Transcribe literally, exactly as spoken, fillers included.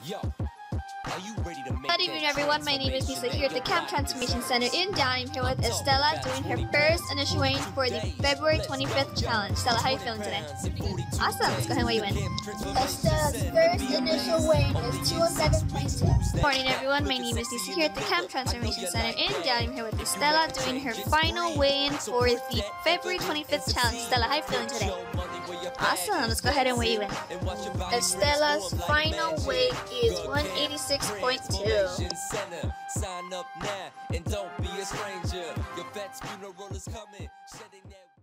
Good evening, everyone. My name is Lisa here at the Camp Transformation Center in Downey. I'm here with Esthela doing her first initial weigh-in for the February twenty-fifth challenge. Stella, how are you feeling today? Awesome. Let's go ahead and weigh you in. Estella's first initial weigh-in is two oh seven point two. Good morning, everyone. My name is Lisa here at the Camp Transformation Center in Downey. I'm here with Esthela doing her final weigh-in for the February twenty-fifth challenge. Stella, how are you feeling today? Awesome. Let's go ahead and weigh you in. Estella's final weight is one eighty-six point two. Sign up now and don't be a stranger. Your vet's funeral is coming.